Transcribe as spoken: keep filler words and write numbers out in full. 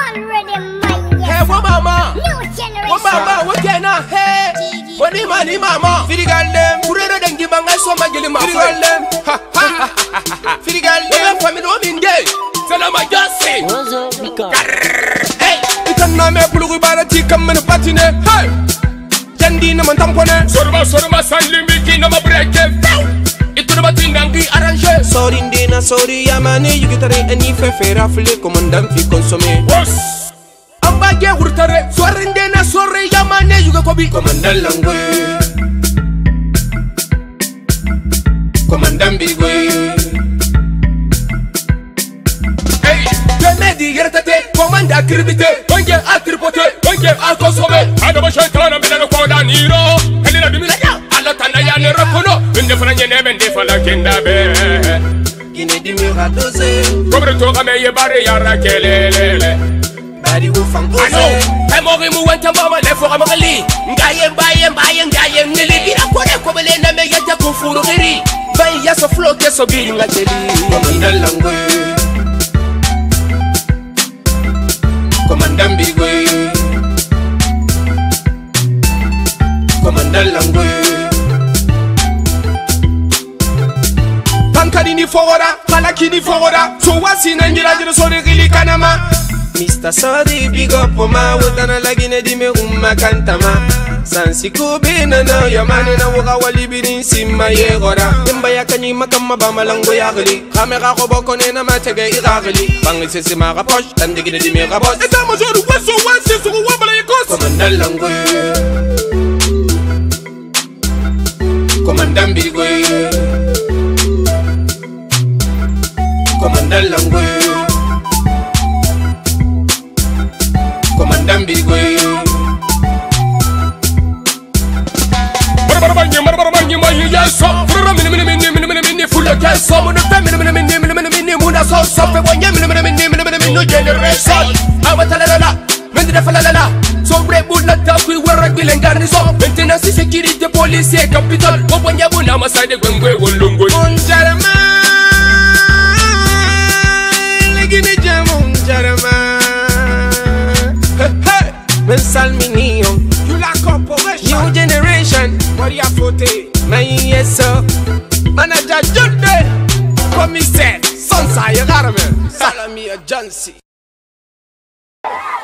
already mine. Hey, what mama? New generation. What mama? What can I? Hey, what do you mean, mama? Filigal them. Purere dengi banga so magili ma. Filigal them. Ha ha ha. Filigal them. What family no mean gay? Tell my Jesse. What's up, Mika? Hey, ikan na me pulugu bara ti kam men patine. Hey, jandi na man tampone. Sorma sorma salimbi ki na ma breke. Itu na batingangi arrange. Sorry ndina sorry yamane yugitare ani fe fe rafle commandant fi consommer. Boss. Amba ge urtare. Sorry ndina sorry yamane yuga kobi. Commandant langwe. Commandant bigwe. Hey, Kennedy yertate. Commandant kribite. Onge atripote. Onge akosome. Adama shaytana bila ko da niro. Helina bimila ya. Ala tanaya ne rakono. Inde fana nyene bende fala kenda be. Kine di mi radose. Kobre to kame ye bare yara kelele. Bari wo fango. Ano, e mori mu wanta mama le fo amali. Ngaye baye baye ngaye ngeli bira ko ne ko bele na me yata ko furu giri. Bay ya so flow ke so biri ngateli. Komanda langwe. Komanda mbigwe. Komanda langwe. Pankadini fogora, halakini fogora. So wasi na njira jiro sori gili kanama. Mister Sorry, big up for ma. Wotana lagine di me umma kantama. Sansi kubi na na yamane na waka wali bidin simma ye gora. Imba ya kanyi makama ba malango ya gili. Kamera ko boko ne na matege iragili. Bangi sisi ma raposh, tande gine di me raposh. Eta mo zoru weso wasi suku wabala ye kos. Komanda langwe. Komanda mbigwe. Komanda langwe. Komanda mbigwe. Bara bara banyi bara bara banyi mayi yaso. Fura mini mini mini mini mini mini full of gas. So munu fe mini mini mini mini mini mini muna so so fe wanya mini mini mini mini mini mini new generation. Awata la la la, mendi da fa la la la. So bre bulla ta kui wara bilengani so. Maintenance sécurité police et capital. Wanya buna masade gwengwe wolongo. Unjarama. Legine jamu unjarama. Hey, men salminio. You la corporation. New generation. What you footy? Man yes sir. Manager Junde. Commissaire. Sonsa Yagarame. Salami Agency.